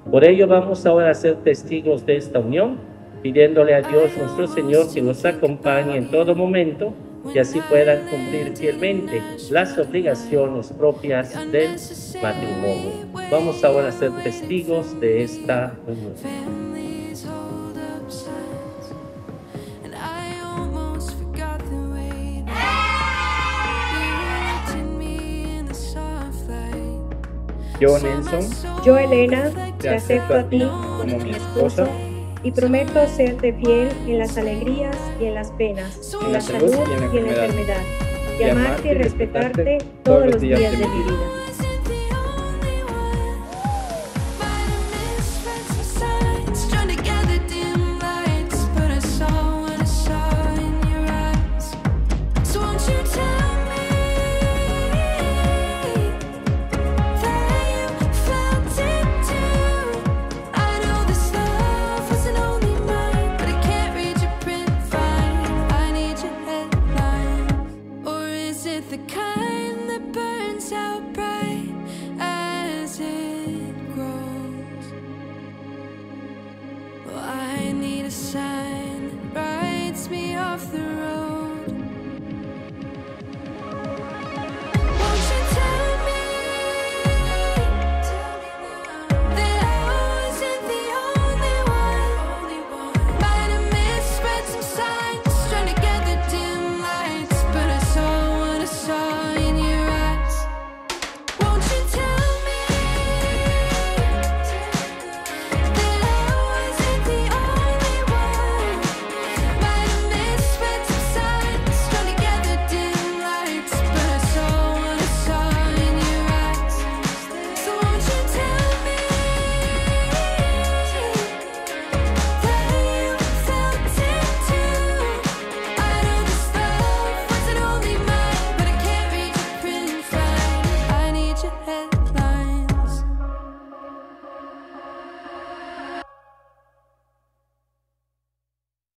Por ello vamos ahora a ser testigos de esta unión, pidiéndole a Dios nuestro Señor que nos acompañe en todo momento y así puedan cumplir fielmente las obligaciones propias del matrimonio. Vamos ahora a ser testigos de esta unión. Yo, Nelson, Yo, Elena, te acepto a ti como mi esposa, y prometo serte fiel en las alegrías y en las penas, en la salud y en la enfermedad, y amarte y respetarte todos los días de mi vida.